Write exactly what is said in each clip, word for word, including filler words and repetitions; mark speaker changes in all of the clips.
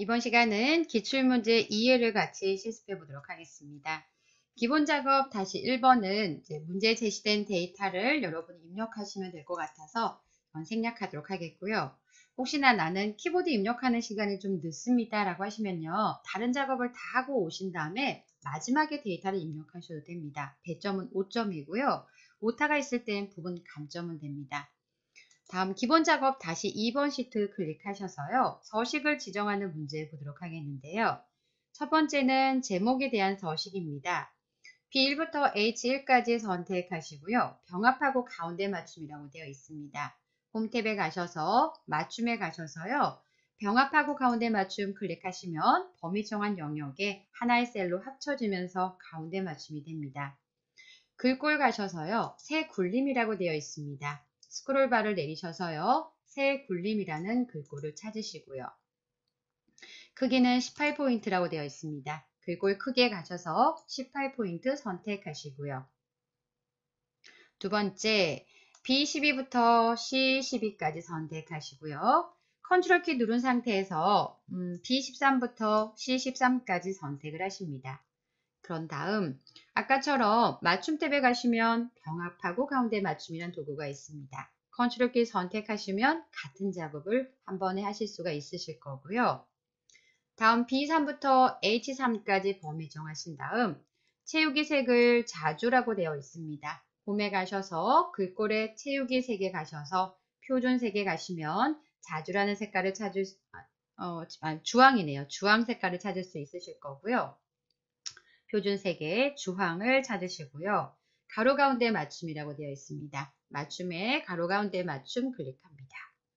Speaker 1: 이번 시간은 기출문제 이 회를 같이 실습해 보도록 하겠습니다. 기본 작업 다시 일 번은 이제 문제에 제시된 데이터를 여러분이 입력하시면 될 것 같아서 생략하도록 하겠고요. 혹시나 나는 키보드 입력하는 시간이 좀 늦습니다 라고 하시면요. 다른 작업을 다 하고 오신 다음에 마지막에 데이터를 입력하셔도 됩니다. 배점은 오 점이고요. 오타가 있을 땐 부분 감점은 됩니다. 다음 기본 작업 다시 이 번 시트 클릭하셔서요. 서식을 지정하는 문제 보도록 하겠는데요. 첫 번째는 제목에 대한 서식입니다. 비 일부터 에이치 일까지 선택하시고요. 병합하고 가운데 맞춤이라고 되어 있습니다. 홈 탭에 가셔서 맞춤에 가셔서요. 병합하고 가운데 맞춤 클릭하시면 범위 정한 영역에 하나의 셀로 합쳐지면서 가운데 맞춤이 됩니다. 글꼴 가셔서요. 새 굴림이라고 되어 있습니다. 스크롤 바를 내리셔서요. 새 굴림이라는 글꼴을 찾으시고요. 크기는 십팔 포인트라고 되어 있습니다. 글꼴 크기에 가셔서 십팔 포인트 선택하시고요. 두 번째, 비 십이부터 씨 십이까지 선택하시고요. 컨트롤 키 누른 상태에서 음, 비 십삼부터 씨 십삼까지 선택을 하십니다. 그런 다음 아까처럼 맞춤 탭에 가시면 병합하고 가운데 맞춤이라는 도구가 있습니다. 컨트롤 키 선택하시면 같은 작업을 한 번에 하실 수가 있으실 거고요. 다음 비 삼부터 에이치 삼까지 범위 정하신 다음 채우기 색을 자주라고 되어 있습니다. 홈에 가셔서 글꼴에 채우기 색에 가셔서 표준 색에 가시면 자주라는 색깔을 찾을 수, 어, 아, 주황이네요. 주황 색깔을 찾을 수 있으실 거고요. 표준 색의 주황을 찾으시고요. 가로 가운데 맞춤이라고 되어 있습니다. 맞춤에 가로 가운데 맞춤 클릭합니다.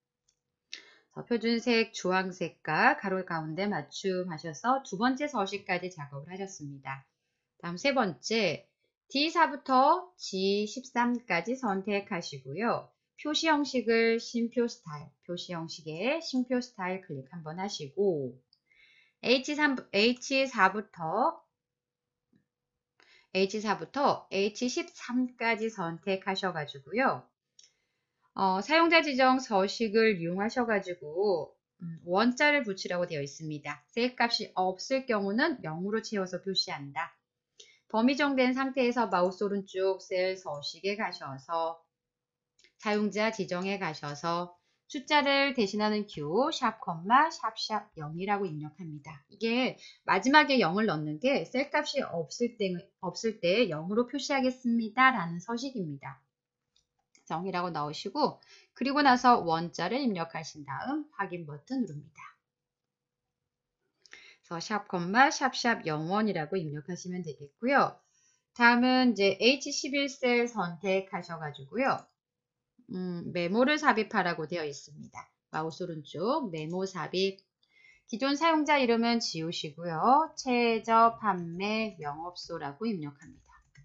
Speaker 1: 표준색 주황색과 가로 가운데 맞춤 하셔서 두 번째 서식까지 작업을 하셨습니다. 다음 세 번째 디 사부터 지 십삼까지 선택하시고요. 표시 형식을 심표 스타일, 표시 형식에 심표 스타일 클릭 한번 하시고 에이치 삼, 에이치 사부터 에이치 사부터 에이치 십삼까지 선택하셔가지고요. 어, 사용자 지정 서식을 이용하셔가지고 음, 원자를 붙이라고 되어 있습니다. 셀 값이 없을 경우는 영으로 채워서 표시한다. 범위 정된 상태에서 마우스 오른쪽 셀 서식에 가셔서 사용자 지정에 가셔서 숫자를 대신하는 q, 샵, 콤마, 샵, 샵 영이라고 입력합니다. 이게 마지막에 영을 넣는 게 셀 값이 없을 때, 없을 때 영으로 표시하겠습니다. 라는 서식입니다. 영이라고 넣으시고 그리고 나서 원자를 입력하신 다음 확인 버튼 누릅니다. 그래서 샵, 콤마, 샵, 샵 영원이라고 입력하시면 되겠고요. 다음은 이제 에이치 십일 셀 선택하셔가지고요. 음, 메모를 삽입하라고 되어 있습니다. 마우스 오른쪽 메모 삽입. 기존 사용자 이름은 지우시고요. 최저 판매 영업소라고 입력합니다.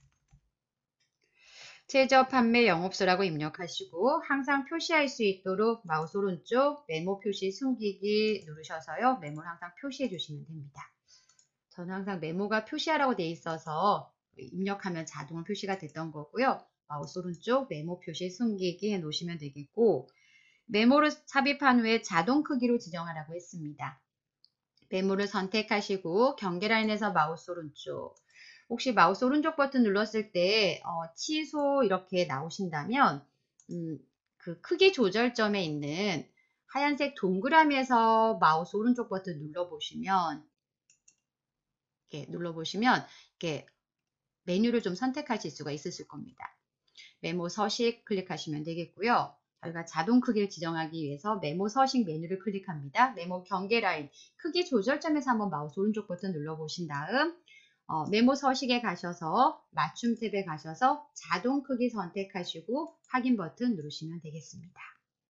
Speaker 1: 최저 판매 영업소라고 입력하시고 항상 표시할 수 있도록 마우스 오른쪽 메모 표시 숨기기 누르셔서요. 메모를 항상 표시해 주시면 됩니다. 저는 항상 메모가 표시하라고 되어 있어서 입력하면 자동으로 표시가 됐던 거고요. 마우스 오른쪽 메모 표시 숨기기 해 놓으시면 되겠고 메모를 삽입한 후에 자동 크기로 지정하라고 했습니다. 메모를 선택하시고 경계 라인에서 마우스 오른쪽 혹시 마우스 오른쪽 버튼 눌렀을 때 어, 취소 이렇게 나오신다면 음, 그 크기 조절점에 있는 하얀색 동그라미에서 마우스 오른쪽 버튼 눌러보시면 이렇게 눌러보시면 이렇게 메뉴를 좀 선택하실 수가 있으실 겁니다. 메모 서식 클릭하시면 되겠고요. 저희가 자동 크기를 지정하기 위해서 메모 서식 메뉴를 클릭합니다. 메모 경계 라인 크기 조절점에서 한번 마우스 오른쪽 버튼 눌러보신 다음 어, 메모 서식에 가셔서 맞춤 탭에 가셔서 자동 크기 선택하시고 확인 버튼 누르시면 되겠습니다.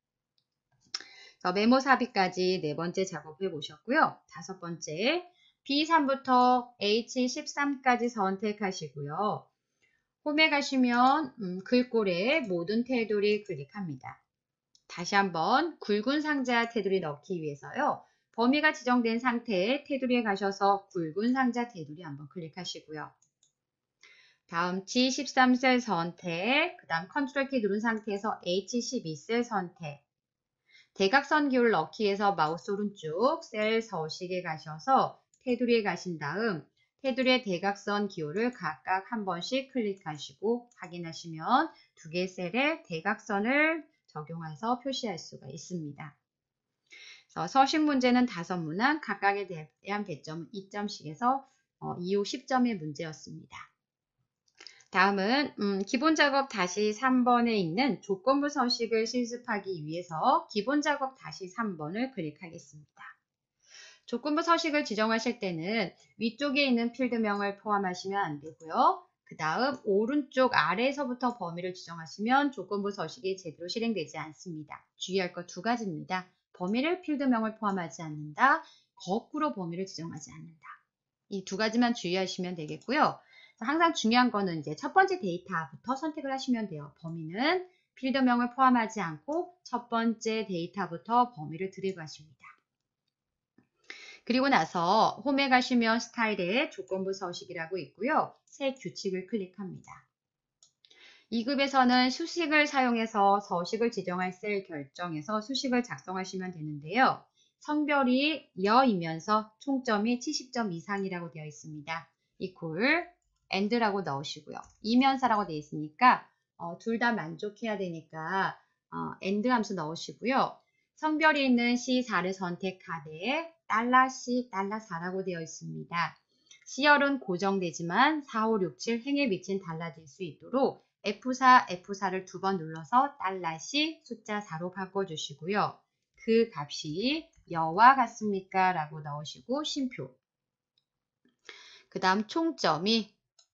Speaker 1: 메모 삽입까지 네 번째 작업해 보셨고요. 다섯 번째 비 삼부터 에이치 십삼까지 선택하시고요. 홈에 가시면 음, 글꼴에 모든 테두리 클릭합니다. 다시 한번 굵은 상자 테두리 넣기 위해서요. 범위가 지정된 상태에 테두리에 가셔서 굵은 상자 테두리 한번 클릭하시고요. 다음 지 십삼 셀 선택, 그 다음 컨트롤 키 누른 상태에서 에이치 십이 셀 선택, 대각선 기호를 넣기 위해서 마우스 오른쪽 셀 서식에 가셔서 테두리에 가신 다음 테두리의 대각선 기호를 각각 한 번씩 클릭하시고 확인하시면 두 개의 셀에 대각선을 적용해서 표시할 수가 있습니다. 그래서 서식 문제는 다섯 문항, 각각에 대한 배점은 이 점씩에서 어, 이 호 십 점의 문제였습니다. 다음은 음, 기본 작업 다시 삼 번에 있는 조건부 서식을 실습하기 위해서 기본 작업 다시 삼 번을 클릭하겠습니다. 조건부 서식을 지정하실 때는 위쪽에 있는 필드명을 포함하시면 안 되고요. 그 다음 오른쪽 아래에서부터 범위를 지정하시면 조건부 서식이 제대로 실행되지 않습니다. 주의할 것 두 가지입니다. 범위를 필드명을 포함하지 않는다. 거꾸로 범위를 지정하지 않는다. 이 두 가지만 주의하시면 되겠고요. 항상 중요한 거는 이제 첫 번째 데이터부터 선택을 하시면 돼요. 범위는 필드명을 포함하지 않고 첫 번째 데이터부터 범위를 드래그 하십니다. 그리고 나서 홈에 가시면 스타일에 조건부 서식이라고 있고요. 새 규칙을 클릭합니다. 이 급에서는 수식을 사용해서 서식을 지정할 셀 결정해서 수식을 작성하시면 되는데요. 성별이 여이면서 총점이 칠십 점 이상이라고 되어 있습니다. equal and라고 넣으시고요. 이면사라고 되어 있으니까 어, 둘 다 만족해야 되니까 어, and 함수 넣으시고요. 성별이 있는 씨 사를 선택하되 $C $사라고 되어 있습니다. 시열은 고정되지만 사, 오, 육, 칠 행에 미친 달라질 수 있도록 에프 사, 에프 사를 두 번 눌러서 $C 숫자 사로 바꿔주시고요. 그 값이 여와 같습니까? 라고 넣으시고 쉼표. 그 다음 총점이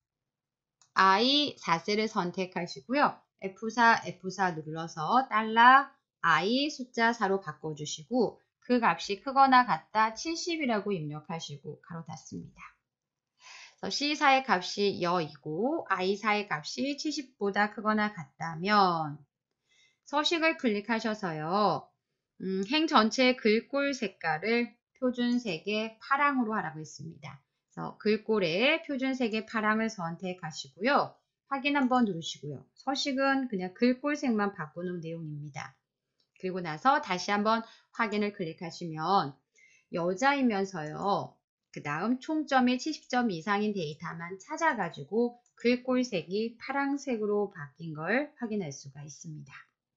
Speaker 1: I 사 셀을 선택하시고요. 에프 사, 에프 사 눌러서 $I 숫자 사로 바꿔주시고 그 값이 크거나 같다 칠십이라고 입력하시고 가로 닫습니다. 씨 사의 값이 여이고 아이 사의 값이 칠십보다 크거나 같다면 서식을 클릭하셔서요. 음, 행 전체의 글꼴 색깔을 표준색의 파랑으로 하라고 했습니다. 그래서 글꼴의 표준색의 파랑을 선택하시고요. 확인 한번 누르시고요. 서식은 그냥 글꼴색만 바꾸는 내용입니다. 그리고 나서 다시 한번 확인을 클릭하시면 여자이면서요. 그 다음 총점이 칠십 점 이상인 데이터만 찾아가지고 글꼴색이 파란색으로 바뀐 걸 확인할 수가 있습니다.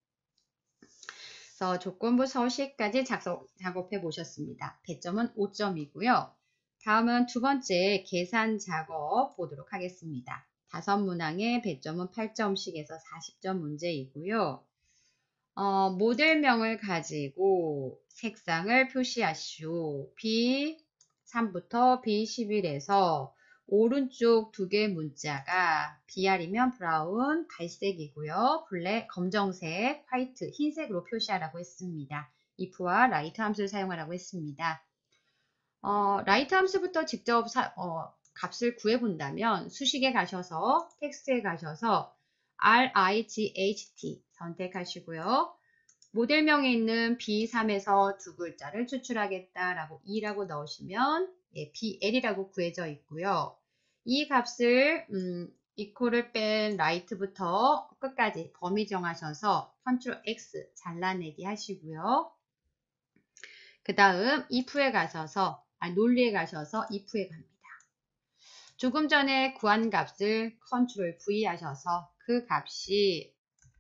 Speaker 1: 그래서 조건부 서식까지 작성, 작업해 보셨습니다. 배점은 오 점이고요. 다음은 두 번째 계산 작업 보도록 하겠습니다. 다섯 문항의 배점은 팔 점씩에서 사십 점 문제이고요. 어, 모델명을 가지고 색상을 표시하시오. 비 삼부터 비 십일에서 오른쪽 두 개의 문자가 비알이면 브라운, 갈색이고요. 블랙, 검정색, 화이트, 흰색으로 표시하라고 했습니다. if와 라이트 함수를 사용하라고 했습니다. 어, 라이트 함수부터 직접 사, 어, 값을 구해본다면 수식에 가셔서 텍스트에 가셔서 리ght 선택하시고요. 모델명에 있는 비 삼에서 두 글자를 추출하겠다라고 이라고 넣으시면 예, 비엘이라고 구해져 있고요. 이 값을 음, equal을 뺀 right부터 끝까지 범위 정하셔서 컨트롤 X 잘라내기 하시고요. 그 다음 if에 가셔서 아, 논리에 가셔서 if에 갑니다. 조금 전에 구한 값을 컨트롤 V 하셔서 그 값이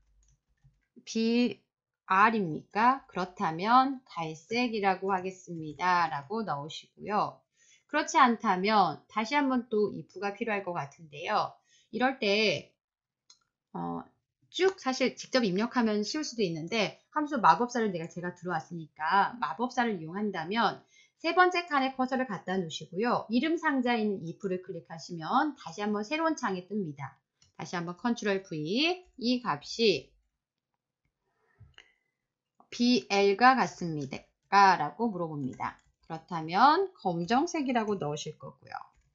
Speaker 1: 비알입니까? 그렇다면 갈색이라고 하겠습니다. 라고 넣으시고요. 그렇지 않다면 다시 한번 또 if가 필요할 것 같은데요. 이럴 때 어, 쭉 사실 직접 입력하면 쉬울 수도 있는데 함수 마법사를 내가 제가 들어왔으니까 마법사를 이용한다면 세 번째 칸에 커서를 갖다 놓으시고요. 이름 상자에 있는 if를 클릭하시면 다시 한번 새로운 창이 뜹니다. 다시 한번 컨트롤 V 이 값이 비엘과 같습니까? 라고 물어봅니다. 그렇다면 검정색이라고 넣으실 거고요.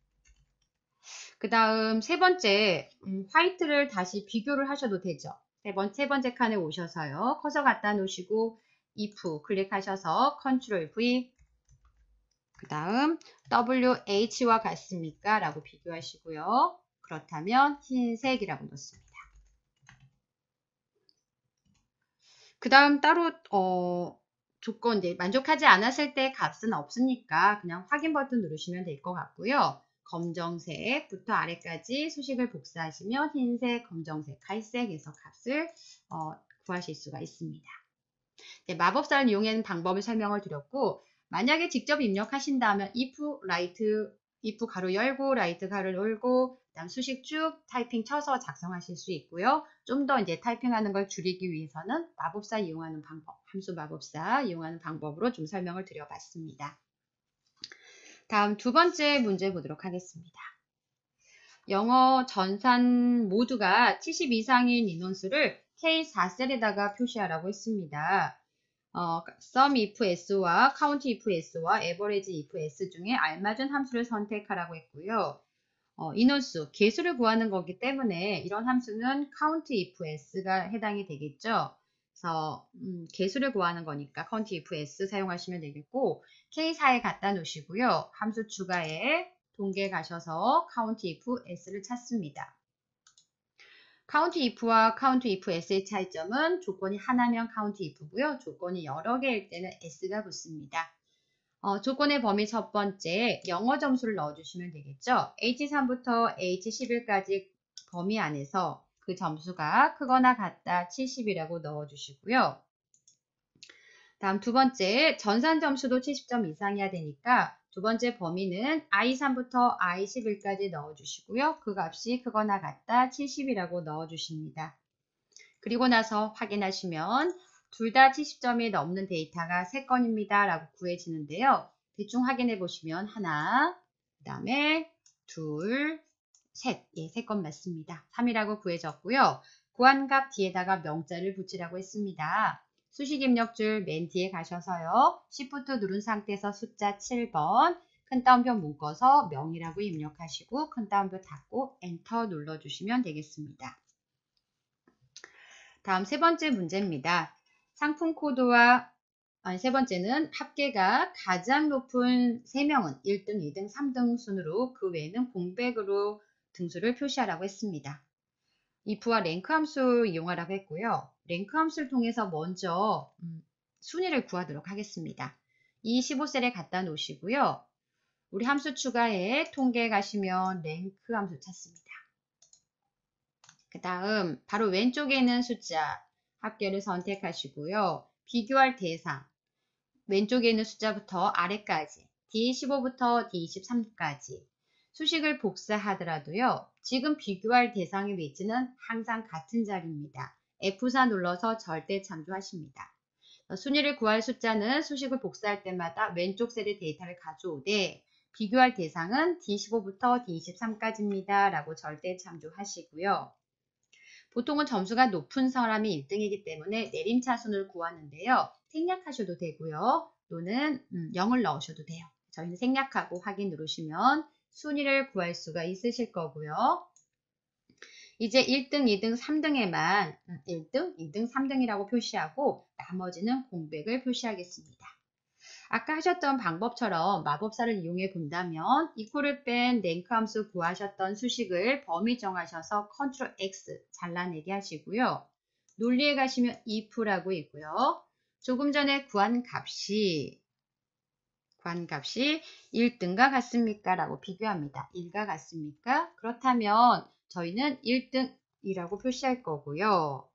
Speaker 1: 그 다음 세 번째 음, 화이트를 다시 비교를 하셔도 되죠. 세, 번, 세 번째 칸에 오셔서요. 커서 갖다 놓으시고 if 클릭하셔서 컨트롤 V 그 다음 더블유에이치와 같습니까? 라고 비교하시고요. 그렇다면 흰색이라고 넣습니다. 그 다음 따로 어, 조건 이제 만족하지 않았을 때 값은 없으니까 그냥 확인 버튼 누르시면 될 것 같고요. 검정색부터 아래까지 수식을 복사하시면 흰색, 검정색, 갈색에서 값을 어, 구하실 수가 있습니다. 네, 마법사를 이용하는 방법을 설명을 드렸고, 만약에 직접 입력하신다면 if write, if 가로 열고 write 가로 열고 그다음 수식 쭉 타이핑 쳐서 작성하실 수 있고요. 좀 더 이제 타이핑하는 걸 줄이기 위해서는 마법사 이용하는 방법, 함수 마법사 이용하는 방법으로 좀 설명을 드려봤습니다. 다음 두 번째 문제 보도록 하겠습니다. 영어 전산 모두가 칠십 이상인 인원수를 케이 사 셀에다가 표시하라고 했습니다. 어, sum if s와 count if s와 average if s 중에 알맞은 함수를 선택하라고 했고요. 어, 인원수, 개수를 구하는 거기 때문에 이런 함수는 count if s가 해당이 되겠죠. 그래서 음, 개수를 구하는 거니까 count if s 사용하시면 되겠고 케이 사에 갖다 놓으시고요. 함수 추가에 동계 가셔서 count if s를 찾습니다. count if와 count if s의 차이점은 조건이 하나면 count if고요. 조건이 여러 개일 때는 s가 붙습니다. 어, 조건의 범위 첫 번째, 영어 점수를 넣어주시면 되겠죠. 에이치 삼부터 에이치 십일까지 범위 안에서 그 점수가 크거나 같다 칠십이라고 넣어주시고요. 다음 두 번째, 전산 점수도 칠십 점 이상이어야 되니까 두 번째 범위는 아이 삼부터 아이 십일까지 넣어주시고요. 그 값이 크거나 같다 칠십이라고 넣어주십니다. 그리고 나서 확인하시면 둘 다 칠십 점이 넘는 데이터가 세 건입니다. 라고 구해지는데요. 대충 확인해 보시면 하나, 그 다음에 둘, 셋. 예, 세 건 맞습니다. 삼이라고 구해졌고요. 구한 값 뒤에다가 명자를 붙이라고 했습니다. 수식 입력줄 맨 뒤에 가셔서요. Shift 누른 상태에서 숫자 칠 번 큰 따옴표 묶어서 명이라고 입력하시고 큰 따옴표 닫고 엔터 눌러주시면 되겠습니다. 다음 세 번째 문제입니다. 상품 코드와 아니 세 번째는 합계가 가장 높은 세 명은 일 등, 이 등, 삼 등 순으로 그 외에는 공백으로 등수를 표시하라고 했습니다. if와 랭크 함수 이용하라고 했고요. 랭크 함수를 통해서 먼저 음, 순위를 구하도록 하겠습니다. 이 십오 셀에 갖다 놓으시고요. 우리 함수 추가에 통계에 가시면 랭크 함수 찾습니다. 그 다음 바로 왼쪽에 있는 숫자 합계를 선택하시고요. 비교할 대상 왼쪽에 있는 숫자부터 아래까지 디 십오부터 디 이십삼까지 수식을 복사하더라도요. 지금 비교할 대상의 위치는 항상 같은 자리입니다. 에프 사 눌러서 절대 참조하십니다. 순위를 구할 숫자는 수식을 복사할 때마다 왼쪽 셀의 데이터를 가져오되 비교할 대상은 디 십오부터 디 이십삼까지입니다. 라고 절대 참조하시고요. 보통은 점수가 높은 사람이 일 등이기 때문에 내림차순을 구하는데요. 생략하셔도 되고요. 또는 음, 영을 넣으셔도 돼요. 저희는 생략하고 확인 누르시면 순위를 구할 수가 있으실 거고요. 이제 일 등, 이 등, 삼 등에만 일 등, 이 등, 삼 등이라고 표시하고 나머지는 공백을 표시하겠습니다. 아까 하셨던 방법처럼 마법사를 이용해 본다면 이코를 뺀 랭크 함수 구하셨던 수식을 범위 정하셔서 컨트롤 엑스 잘라내게 하시고요. 논리에 가시면 if라고 있고요. 조금 전에 구한 값이 구한 값이 일 등과 같습니까? 라고 비교합니다. 일과 같습니까? 그렇다면 저희는 일 등이라고 표시할 거고요.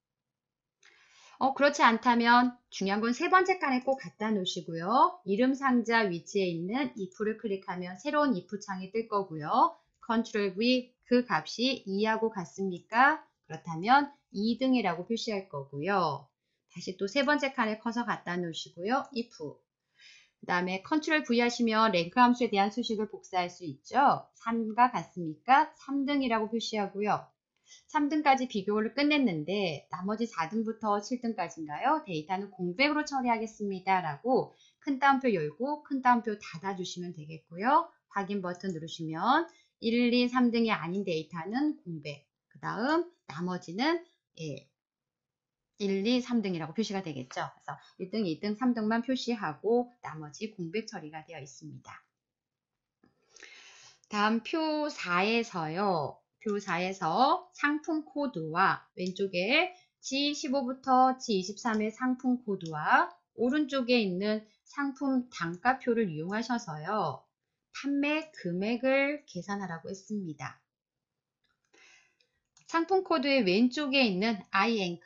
Speaker 1: 어, 그렇지 않다면 중요한 건 세 번째 칸에 꼭 갖다 놓으시고요. 이름 상자 위치에 있는 if를 클릭하면 새로운 if 창이 뜰 거고요. 컨트롤 V 그 값이 이하고 같습니까? 그렇다면 이 등이라고 표시할 거고요. 다시 또 세 번째 칸에 커서 갖다 놓으시고요. if 그 다음에 컨트롤 V 하시면 랭크 함수에 대한 수식을 복사할 수 있죠. 삼과 같습니까? 삼 등이라고 표시하고요. 삼 등까지 비교를 끝냈는데 나머지 사 등부터 칠 등까지인가요? 데이터는 공백으로 처리하겠습니다. 라고 큰 따옴표 열고 큰 따옴표 닫아주시면 되겠고요. 확인 버튼 누르시면 일, 이, 삼 등이 아닌 데이터는 공백. 그 다음 나머지는 예, 일, 이, 삼 등이라고 표시가 되겠죠. 그래서 일 등, 이 등, 삼 등만 표시하고 나머지 공백 처리가 되어 있습니다. 다음 표 사에서요. 표 사에서 상품 코드와 왼쪽에 지 십오부터 지 이십삼의 상품 코드와 오른쪽에 있는 상품 단가표를 이용하셔서요. 판매 금액을 계산하라고 했습니다. 상품 코드의 왼쪽에 있는 iEnc,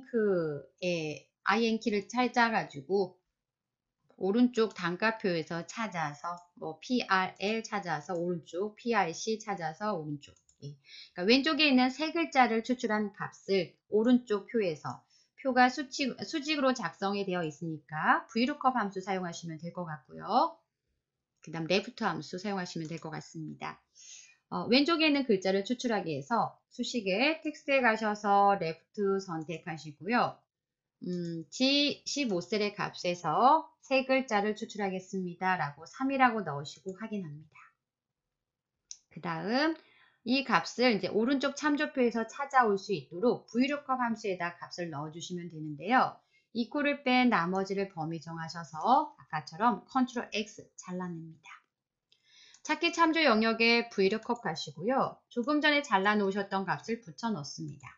Speaker 1: 잉크의 iEnc를 찾아가지고 오른쪽 단가표에서 찾아서 뭐 피알엘 찾아서 오른쪽, 피알씨 찾아서 오른쪽. 예. 그러니까 왼쪽에 있는 세 글자를 추출한 값을 오른쪽 표에서 표가 수직, 수직으로 작성이 되어 있으니까 브이루컵 함수 사용하시면 될 것 같고요. 그 다음 레프트 함수 사용하시면 될 것 같습니다. 어, 왼쪽에 있는 글자를 추출하기 위해서 수식에 텍스트에 가셔서 레프트 선택하시고요. 음, 지 십오 셀의 값에서 세 글자를 추출하겠습니다. 라고 삼이라고 넣으시고 확인합니다. 그 다음 이 값을 이제 오른쪽 참조표에서 찾아올 수 있도록 브이루컵 함수에다 값을 넣어주시면 되는데요. 이퀄을 뺀 나머지를 범위 정하셔서 아까처럼 컨트롤 엑스 잘라냅니다. 찾기 참조 영역에 브이루컵 가시고요. 조금 전에 잘라 놓으셨던 값을 붙여 넣습니다.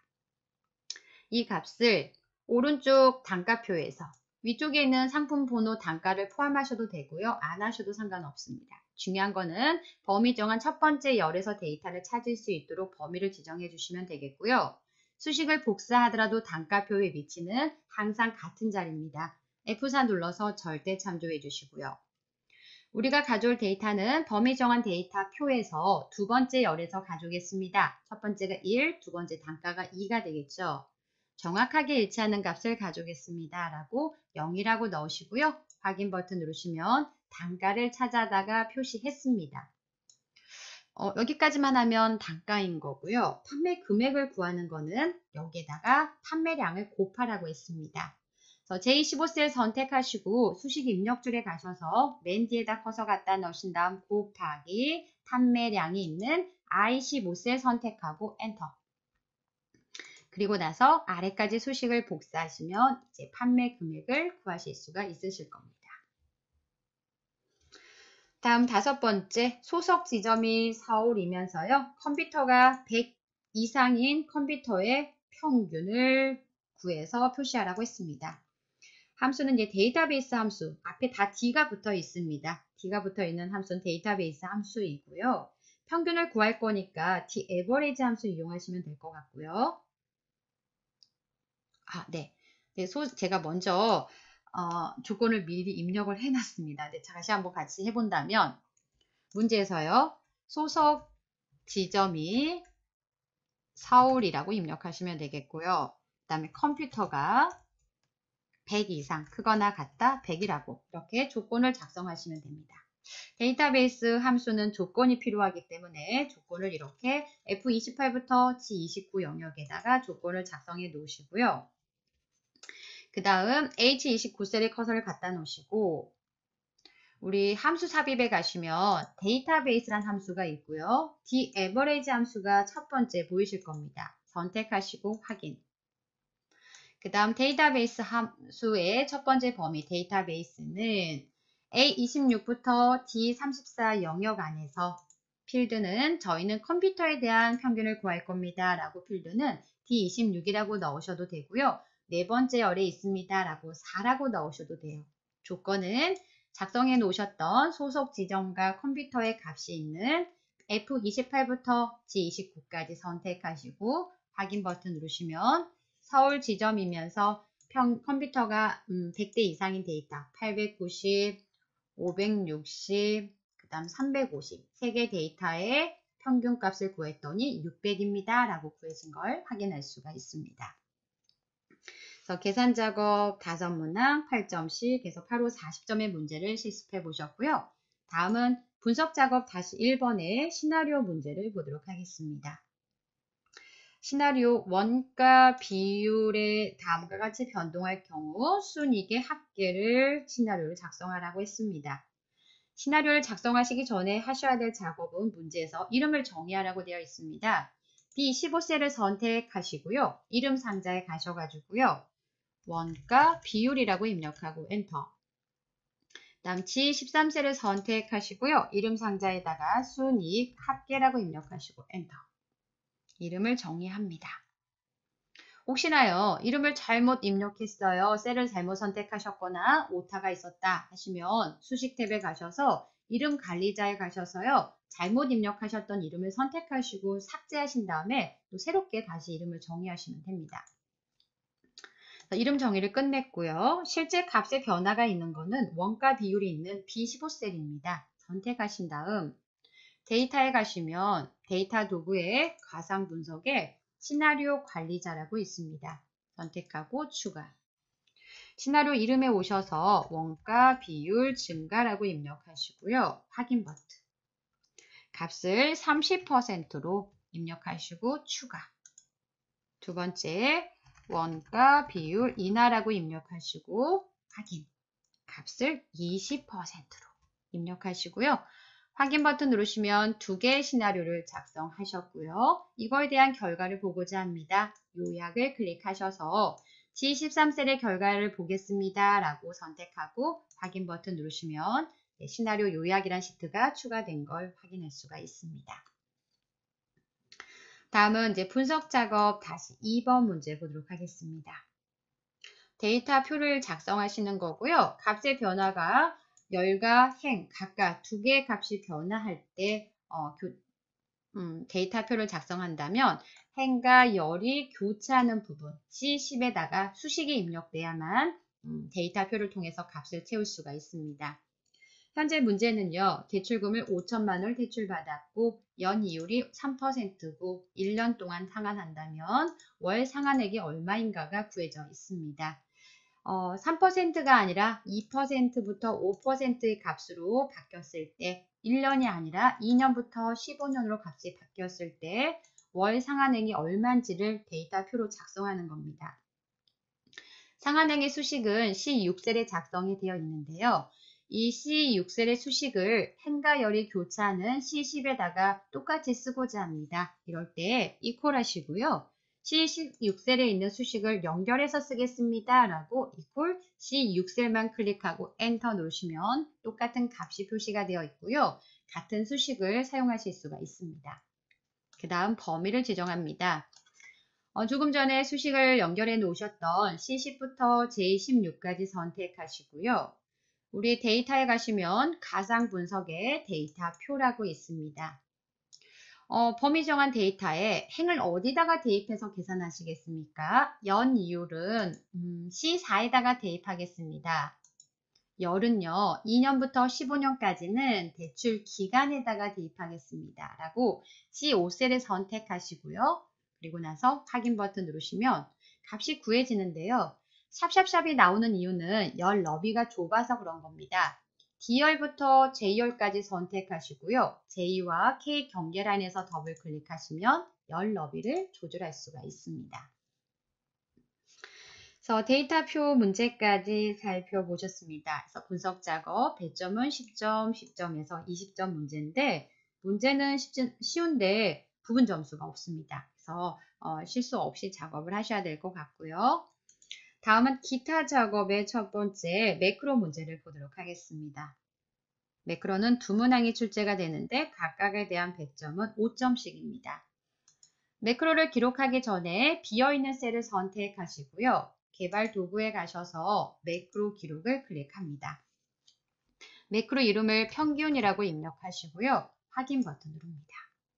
Speaker 1: 이 값을 오른쪽 단가표에서 위쪽에 있는 상품 번호 단가를 포함하셔도 되고요. 안 하셔도 상관없습니다. 중요한 거는 범위 정한 첫 번째 열에서 데이터를 찾을 수 있도록 범위를 지정해 주시면 되겠고요. 수식을 복사하더라도 단가표의 위치는 항상 같은 자리입니다. 에프 사 눌러서 절대 참조해 주시고요. 우리가 가져올 데이터는 범위 정한 데이터 표에서 두 번째 열에서 가져오겠습니다. 첫 번째가 일, 두 번째 단가가 이가 되겠죠. 정확하게 일치하는 값을 가져오겠습니다. 라고 영이라고 넣으시고요. 확인 버튼 누르시면 단가를 찾아다가 표시했습니다. 어, 여기까지만 하면 단가인 거고요. 판매 금액을 구하는 거는 여기에다가 판매량을 곱하라고 했습니다. 제이 십오 셀 선택하시고 수식 입력줄에 가셔서 맨 뒤에다 커서 갖다 넣으신 다음 곱하기 판매량이 있는 아이 십오 셀 선택하고 엔터. 그리고 나서 아래까지 수식을 복사하시면 이제 판매 금액을 구하실 수가 있으실 겁니다. 다음 다섯 번째, 소속 지점이 서울이면서요. 컴퓨터가 백 이상인 컴퓨터의 평균을 구해서 표시하라고 했습니다. 함수는 이제 데이터베이스 함수, 앞에 다 D가 붙어 있습니다. D가 붙어 있는 함수는 데이터베이스 함수이고요. 평균을 구할 거니까 D-average 함수 이용하시면 될 것 같고요. 아, 네. 네, 소, 제가 먼저 어, 조건을 미리 입력을 해놨습니다. 네, 다시 한번 같이 해본다면 문제에서요. 소속 지점이 서울이라고 입력하시면 되겠고요. 그 다음에 컴퓨터가 백 이상, 크거나 같다, 백이라고 이렇게 조건을 작성하시면 됩니다. 데이터베이스 함수는 조건이 필요하기 때문에 조건을 이렇게 에프 이십팔부터 지 이십구 영역에다가 조건을 작성해 놓으시고요. 그 다음 에이치 이십구 셀에 커서를 갖다 놓으시고 우리 함수 삽입에 가시면 데이터베이스란 함수가 있고요. D-average 함수가 첫 번째 보이실 겁니다. 선택하시고 확인. 그 다음 데이터베이스 함수의 첫 번째 범위 데이터베이스는 에이 이십육부터 디 삼십사 영역 안에서 필드는 저희는 컴퓨터에 대한 평균을 구할 겁니다. 라고 필드는 디 이십육이라고 넣으셔도 되고요. 네 번째 열에 있습니다. 라고 사라고 넣으셔도 돼요. 조건은 작성해 놓으셨던 소속 지점과 컴퓨터의 값이 있는 에프 이십팔부터 지 이십구까지 선택하시고 확인 버튼 누르시면 서울 지점이면서 평, 컴퓨터가 음, 백 대 이상인 데이터 팔백구십, 오백육십, 그 다음 삼백오십 세 개 데이터의 평균값을 구했더니 육백입니다. 라고 구해진 걸 확인할 수가 있습니다. 그래서 계산 작업 다섯 문항 팔 점씩 해서 팔, 오, 사십 점의 문제를 실습해 보셨고요. 다음은 분석 작업 다시 일 번의 시나리오 문제를 보도록 하겠습니다. 시나리오 원가 비율의 다음과 같이 변동할 경우 순이익의 합계를 시나리오를 작성하라고 했습니다. 시나리오를 작성하시기 전에 하셔야 될 작업은 문제에서 이름을 정의하라고 되어 있습니다. 디 십오 셀을 선택하시고요. 이름 상자에 가셔가지고요. 원가 비율이라고 입력하고 엔터. 다음 지 십삼 셀을 선택하시고요. 이름 상자에다가 순이익 합계라고 입력하시고 엔터. 이름을 정의합니다. 혹시나요, 이름을 잘못 입력했어요. 셀을 잘못 선택하셨거나 오타가 있었다 하시면 수식 탭에 가셔서 이름 관리자에 가셔서요. 잘못 입력하셨던 이름을 선택하시고 삭제하신 다음에 또 새롭게 다시 이름을 정의하시면 됩니다. 이름 정의를 끝냈고요. 실제 값의 변화가 있는 거는 원가 비율이 있는 비 십오 셀입니다. 선택하신 다음 데이터에 가시면 데이터 도구의 가상 분석에 시나리오 관리자라고 있습니다. 선택하고 추가. 시나리오 이름에 오셔서 원가 비율 증가라고 입력하시고요. 확인 버튼. 값을 삼십 퍼센트로 입력하시고 추가. 두 번째 원가 비율 인하라고 입력하시고 확인. 값을 이십 퍼센트로 입력하시고요. 확인 버튼 누르시면 두 개의 시나리오를 작성하셨고요. 이거에 대한 결과를 보고자 합니다. 요약을 클릭하셔서 지 십삼 셀의 결과를 보겠습니다. 라고 선택하고 확인 버튼 누르시면 시나리오 요약이란 시트가 추가된 걸 확인할 수가 있습니다. 다음은 이제 분석 작업 다시 이 번 문제 보도록 하겠습니다. 데이터 표를 작성하시는 거고요. 값의 변화가 열과 행 각각 두 개의 값이 변화할 때 어, 교, 음, 데이터표를 작성한다면 행과 열이 교차하는 부분 씨 십에다가 수식이 입력돼야만 음, 데이터표를 통해서 값을 채울 수가 있습니다. 현재 문제는요. 대출금을 오천만 원을 대출받았고 연이율이 삼 퍼센트고 일 년 동안 상환한다면 월 상환액이 얼마인가가 구해져 있습니다. 어, 삼 퍼센트가 아니라 이 퍼센트부터 오 퍼센트의 값으로 바뀌었을 때 일 년이 아니라 이 년부터 십오 년으로 값이 바뀌었을 때 월 상환액이 얼마인지를 데이터표로 작성하는 겁니다. 상환액의 수식은 씨 육 셀에 작성이 되어 있는데요. 이 씨 육 셀의 수식을 행과 열이 교차하는 씨 십에다가 똑같이 쓰고자 합니다. 이럴 때 이퀄 하시고요. 씨 육 셀에 있는 수식을 연결해서 쓰겠습니다. 라고 이퀄 씨 육 셀만 클릭하고 엔터 누르시면 똑같은 값이 표시가 되어 있고요. 같은 수식을 사용하실 수가 있습니다. 그 다음 범위를 지정합니다. 어, 조금 전에 수식을 연결해 놓으셨던 씨 십부터 제이 십육까지 선택하시고요. 우리 데이터에 가시면 가상 분석의 데이터표라고 있습니다. 어, 범위 정한 데이터에 행을 어디다가 대입해서 계산하시겠습니까? 연이율은 음, 씨 사에다가 대입하겠습니다. 열은요, 이 년부터 십오 년까지는 대출 기간에다가 대입하겠습니다. 라고 씨 오 셀을 선택하시고요. 그리고 나서 확인 버튼 누르시면 값이 구해지는데요. 샵샵샵이 나오는 이유는 열 너비가 좁아서 그런 겁니다. D열부터 J열까지 선택하시고요. J와 K 경계란에서 더블 클릭하시면 열 너비를 조절할 수가 있습니다. 그래서 데이터표 문제까지 살펴보셨습니다. 그래서 분석 작업 배점은 십 점, 십 점에서 이십 점 문제인데 문제는 쉬운데 부분 점수가 없습니다. 그래서 어, 실수 없이 작업을 하셔야 될 것 같고요. 다음은 기타 작업의 첫 번째 매크로 문제를 보도록 하겠습니다. 매크로는 두 문항이 출제가 되는데 각각에 대한 배점은 오 점씩입니다. 매크로를 기록하기 전에 비어있는 셀을 선택하시고요. 개발 도구에 가셔서 매크로 기록을 클릭합니다. 매크로 이름을 평균이라고 입력하시고요. 확인 버튼 누릅니다.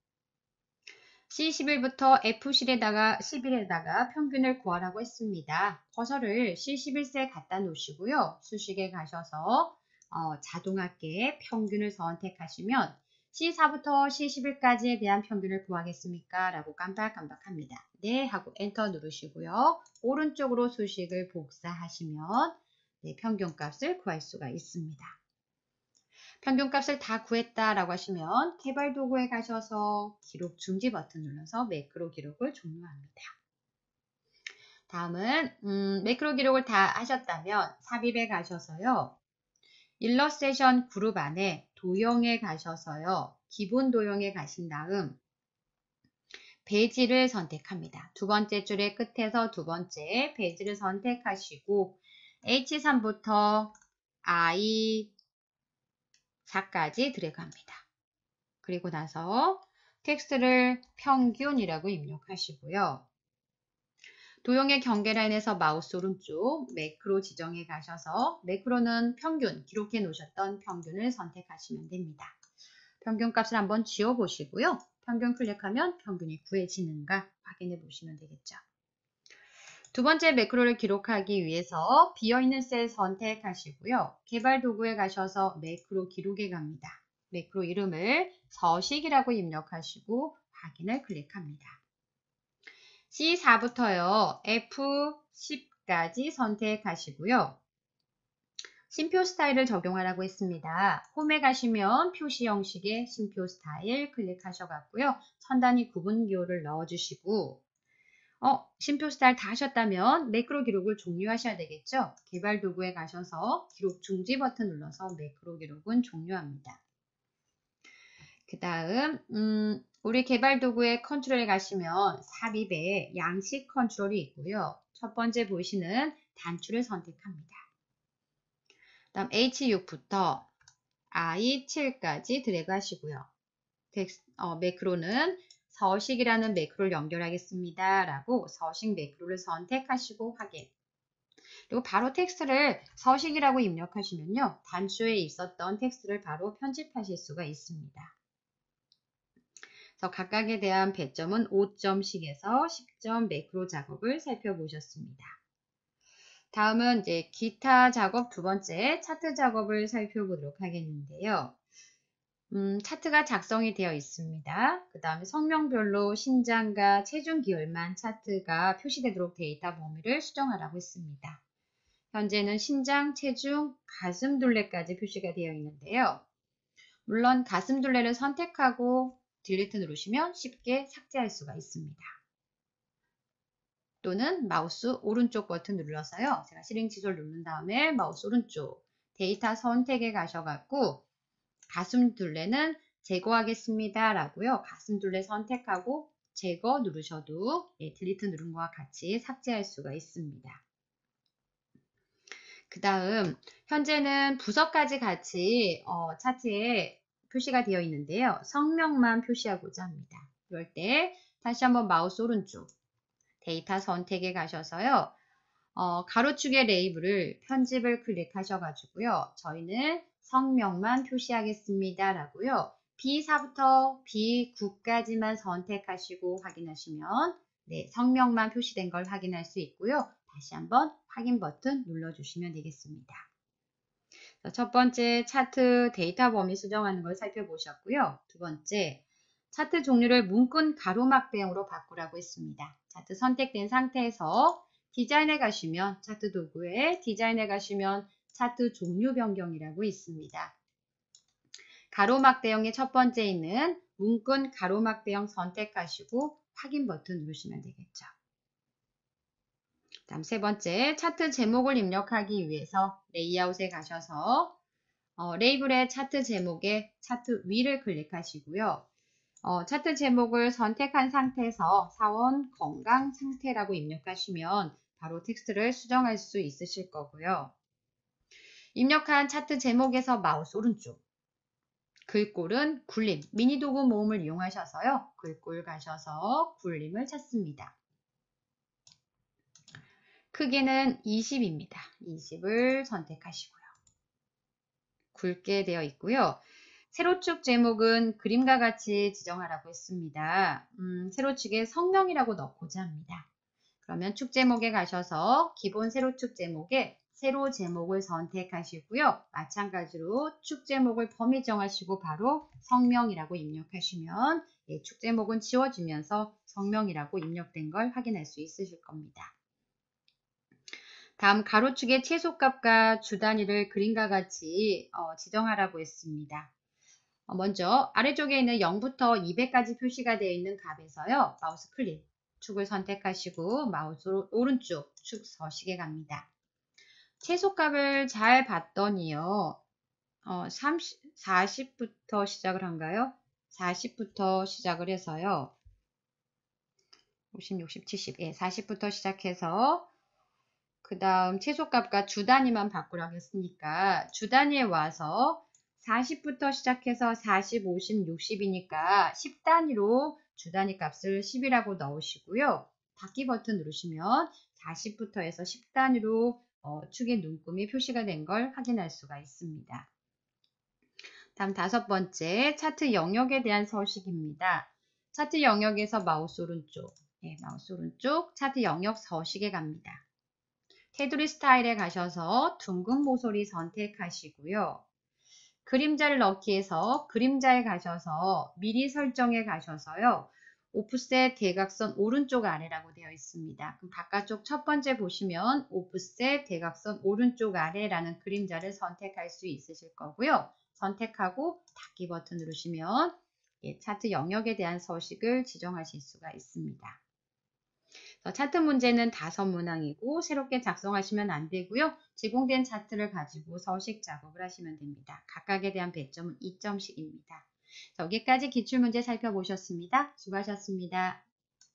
Speaker 1: 씨 십일부터 에프 십에다가 십일에다가 평균을 구하라고 했습니다. 커서를 씨 십일 셀 갖다 놓으시고요. 수식에 가셔서 어, 자동합계 평균을 선택하시면 씨 사부터 씨 십일까지에 대한 평균을 구하겠습니까? 라고 깜빡깜빡합니다. 네 하고 엔터 누르시고요. 오른쪽으로 수식을 복사하시면 네, 평균값을 구할 수가 있습니다. 평균값을 다 구했다라고 하시면 개발 도구에 가셔서 기록 중지 버튼 눌러서 매크로 기록을 종료합니다. 다음은 음, 매크로 기록을 다 하셨다면 삽입에 가셔서요. 일러스트레이션 그룹 안에 도형에 가셔서요. 기본 도형에 가신 다음 배지를 선택합니다. 두 번째 줄의 끝에서 두 번째 배지를 선택하시고 에이치 삼부터 아이 사까지 드래그합니다. 그리고 나서 텍스트를 평균이라고 입력하시고요. 도형의 경계라인에서 마우스 오른쪽 매크로 지정해 가셔서 매크로는 평균, 기록해 놓으셨던 평균을 선택하시면 됩니다. 평균 값을 한번 지워 보시고요. 평균 클릭하면 평균이 구해지는가 확인해 보시면 되겠죠. 두 번째 매크로를 기록하기 위해서 비어있는 셀 선택하시고요. 개발 도구에 가셔서 매크로 기록에 갑니다. 매크로 이름을 서식이라고 입력하시고 확인을 클릭합니다. 씨 사부터요. 에프 십까지 선택하시고요. 심표 스타일을 적용하라고 했습니다. 홈에 가시면 표시 형식의 심표 스타일 클릭하셔갖고요. 선단위 구분 기호를 넣어주시고 어, 심표 스타일 다 하셨다면 매크로 기록을 종료하셔야 되겠죠? 개발 도구에 가셔서 기록 중지 버튼 눌러서 매크로 기록은 종료합니다. 그 다음 음, 우리 개발 도구의 컨트롤에 가시면 삽입에 양식 컨트롤이 있고요. 첫 번째 보시는 단추를 선택합니다. 다음 에이치 육부터 아이 칠까지 드래그 하시고요. 텍스, 어, 매크로는 서식이라는 매크로를 연결하겠습니다. 라고 서식 매크로를 선택하시고 확인. 그리고 바로 텍스트를 서식이라고 입력하시면요. 단추에 있었던 텍스트를 바로 편집하실 수가 있습니다. 그래서 각각에 대한 배점은 오 점씩에서 십 점 매크로 작업을 살펴보셨습니다. 다음은 이제 기타 작업 두 번째 차트 작업을 살펴보도록 하겠는데요. 음, 차트가 작성이 되어 있습니다. 그 다음에 성명별로 신장과 체중 기혈만 차트가 표시되도록 데이터 범위를 수정하라고 했습니다. 현재는 신장, 체중, 가슴 둘레까지 표시가 되어 있는데요. 물론 가슴 둘레를 선택하고 딜리트 누르시면 쉽게 삭제할 수가 있습니다. 또는 마우스 오른쪽 버튼 눌러서요. 제가 실행 취소를 누른 다음에 마우스 오른쪽 데이터 선택에 가셔갖고 가슴 둘레는 제거하겠습니다. 라고요. 가슴 둘레 선택하고 제거 누르셔도 예, 딜리트 누른 것과 같이 삭제할 수가 있습니다. 그 다음 현재는 부서까지 같이 어, 차트에 표시가 되어 있는데요. 성명만 표시하고자 합니다. 그럴 때 다시 한번 마우스 오른쪽 데이터 선택에 가셔서요. 어, 가로축의 레이블을 편집을 클릭하셔가지고요. 저희는 성명만 표시하겠습니다. 라고요. 비 사부터 비 구까지만 선택하시고 확인하시면 네, 성명만 표시된 걸 확인할 수 있고요. 다시 한번 확인 버튼 눌러주시면 되겠습니다. 첫 번째 차트 데이터 범위 수정하는 걸 살펴보셨고요. 두 번째 차트 종류를 문근 가로막 대형으로 바꾸라고 했습니다. 차트 선택된 상태에서 디자인에 가시면 차트 도구에 디자인에 가시면 차트 종류 변경이라고 있습니다. 가로막 대형의 첫 번째 있는 문근 가로막 대형 선택하시고 확인 버튼 누르시면 되겠죠. 다음 세 번째 차트 제목을 입력하기 위해서 레이아웃에 가셔서 어, 레이블의 차트 제목에 차트 위를 클릭하시고요. 어, 차트 제목을 선택한 상태에서 사원 건강 상태라고 입력하시면 바로 텍스트를 수정할 수 있으실 거고요. 입력한 차트 제목에서 마우스 오른쪽 글꼴은 굴림, 미니 도구 모음을 이용하셔서요. 글꼴 가셔서 굴림을 찾습니다. 크기는 이십입니다. 이십을 선택하시고요. 굵게 되어 있고요. 세로축 제목은 그림과 같이 지정하라고 했습니다. 음, 세로축에 성명이라고 넣고자 합니다. 그러면 축 제목에 가셔서 기본 세로축 제목에 세로 제목을 선택하시고요. 마찬가지로 축 제목을 범위 정하시고 바로 성명이라고 입력하시면 예, 축 제목은 지워지면서 성명이라고 입력된 걸 확인할 수 있으실 겁니다. 다음 가로축의 최소값과 주 단위를 그림과 같이 어, 지정하라고 했습니다. 어, 먼저 아래쪽에 있는 영부터 이백까지 표시가 되어 있는 값에서요. 마우스 클릭, 축을 선택하시고 마우스 오른쪽 축 서식에 갑니다. 최소값을 잘 봤더니요. 어, 삼십, 사십부터 시작을 한가요? 사십부터 시작을 해서요. 오십, 육십, 칠십, 예, 사십부터 시작해서 그 다음 최소값과 주 단위만 바꾸라고 했으니까 주 단위에 와서 사십부터 시작해서 사십, 오십, 육십이니까 십 단위로 주 단위 값을 십이라고 넣으시고요. 닫기 버튼 누르시면 사십부터 해서 십 단위로 어, 축의 눈금이 표시가 된 걸 확인할 수가 있습니다. 다음 다섯 번째, 차트 영역에 대한 서식입니다. 차트 영역에서 마우스 오른쪽, 네, 마우스 오른쪽 차트 영역 서식에 갑니다. 테두리 스타일에 가셔서 둥근 모서리 선택하시고요. 그림자를 넣기 위해서 그림자에 가셔서 미리 설정에 가셔서요. 오프셋 대각선 오른쪽 아래라고 되어 있습니다. 그럼 바깥쪽 첫 번째 보시면 오프셋 대각선 오른쪽 아래라는 그림자를 선택할 수 있으실 거고요. 선택하고 닫기 버튼 누르시면 예, 차트 영역에 대한 서식을 지정하실 수가 있습니다. 차트 문제는 다섯 문항이고 새롭게 작성하시면 안 되고요. 제공된 차트를 가지고 서식 작업을 하시면 됩니다. 각각에 대한 배점은 이 점씩입니다. 여기까지 기출문제 살펴보셨습니다. 수고하셨습니다.